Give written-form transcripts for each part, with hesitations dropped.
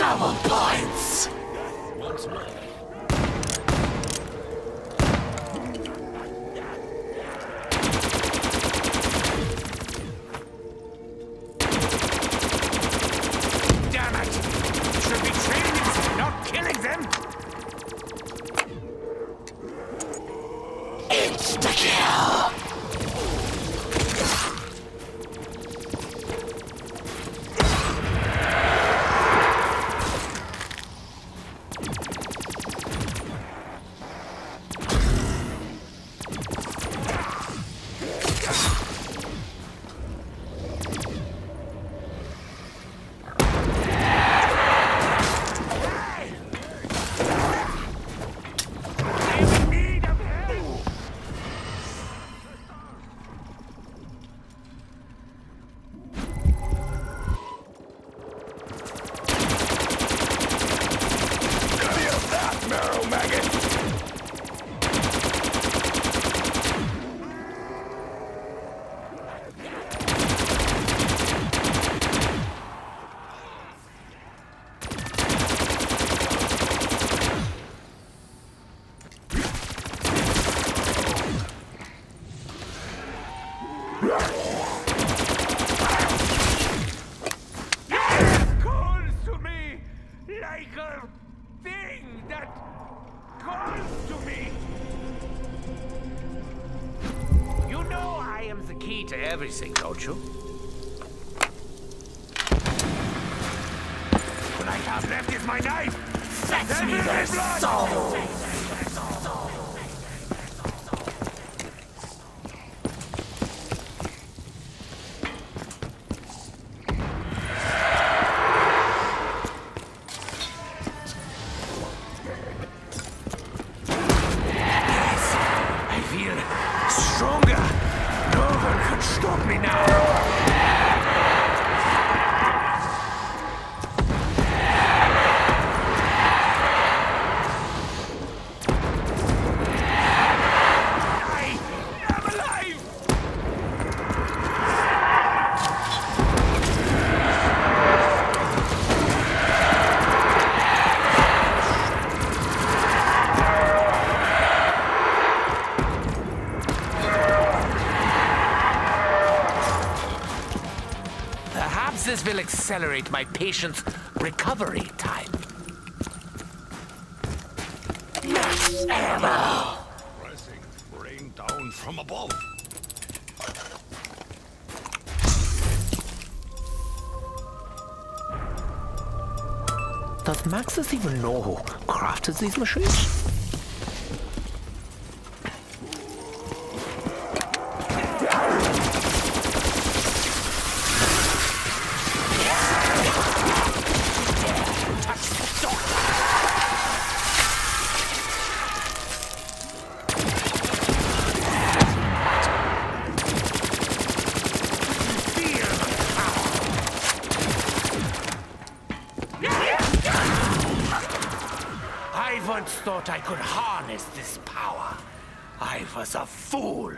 Double points! Once more. Damn it! Should be training them, not killing them! Insta-kill! Calls to me like a thing that calls to me. You know I am the key to everything, don't you? What I have left is my knife. Fetch me their soul! I feel stronger. No one can stop me now. I am alive. Perhaps this will accelerate my patient's recovery time. Max ammo! Pressing rain down from above. Does Maxis even know who crafted these machines? I once thought I could harness this power. I was a fool.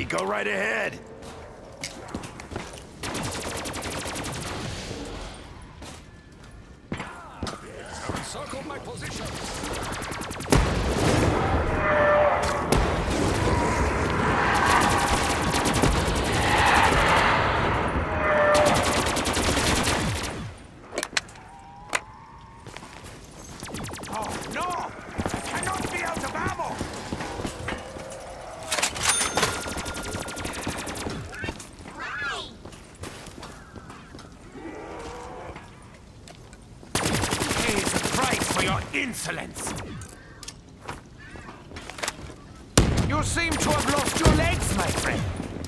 go right ahead. I've encircled my position. Oh no! I cannot be out of ammo! Pays the price for your insolence! You seem to have lost your legs, my friend.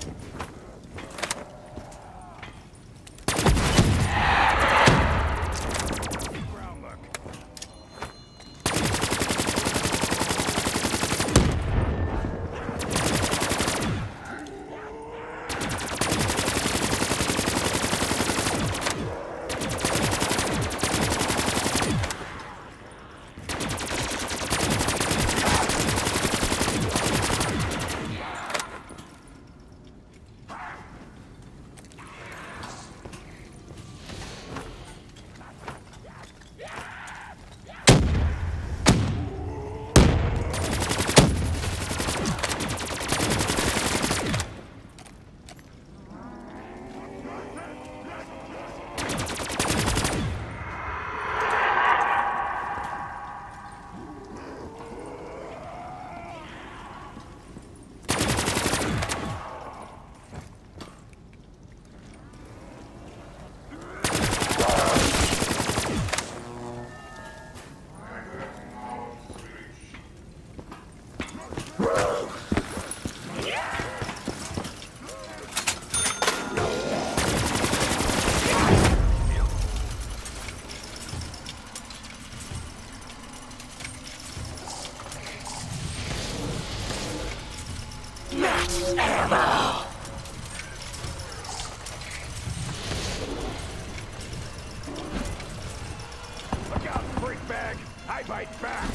Max ammo! Look out, freak bag! I bite back!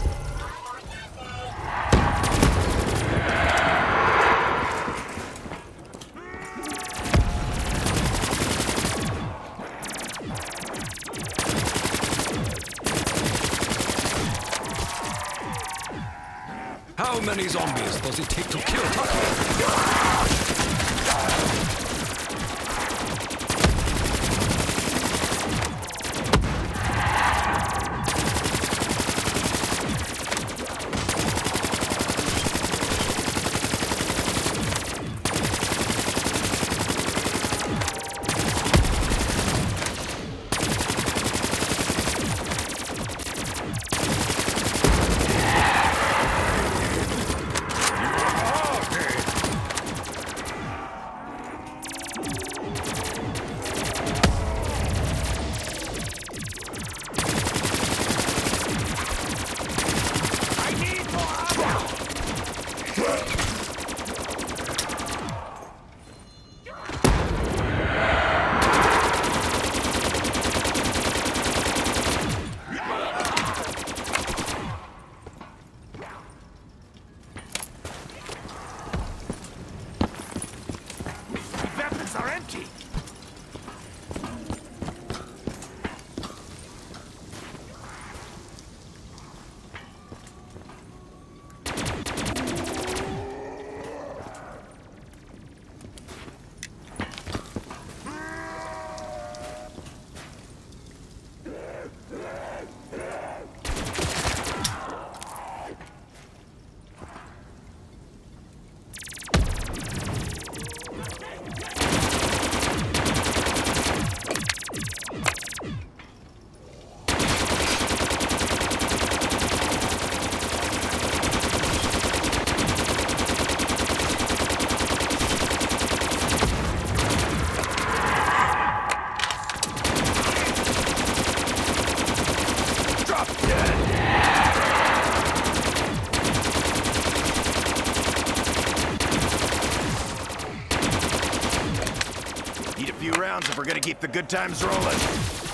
How many zombies does it take to kill Tucky? Are empty. Need a few rounds if we're gonna keep the good times rolling.